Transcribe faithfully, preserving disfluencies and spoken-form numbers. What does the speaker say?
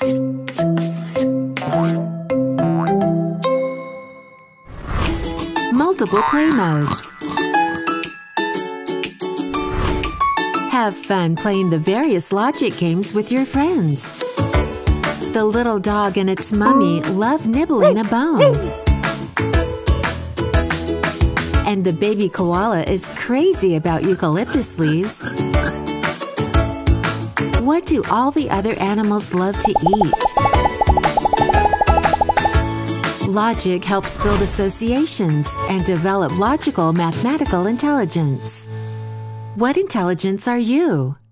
Multiple play modes. Have fun playing the various logic games with your friends. The little dog and its mummy love nibbling a bone. And the baby koala is crazy about eucalyptus leaves. What do all the other animals love to eat? Logic helps build associations and develop logical mathematical intelligence. What intelligence are you?